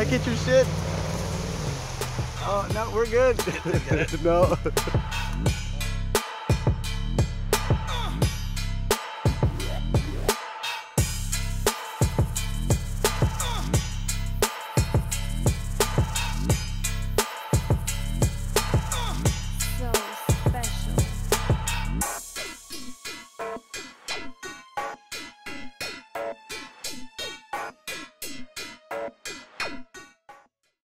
get your shit? Oh, no, we're good. No.